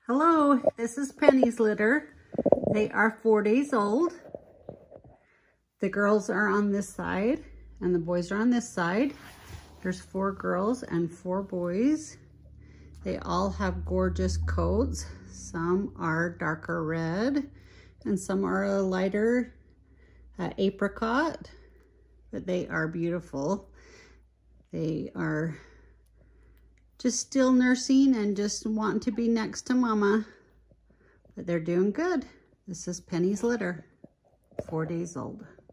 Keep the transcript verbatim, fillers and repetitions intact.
Hello, this is Penny's litter. They are four days old. The girls are on this side and the boys are on this side. There's four girls and four boys. They all have gorgeous coats. Some are darker red and some are a lighter uh, apricot, but they are beautiful. They are just still nursing and just wanting to be next to mama, but they're doing good. This is Penny's litter, four days old.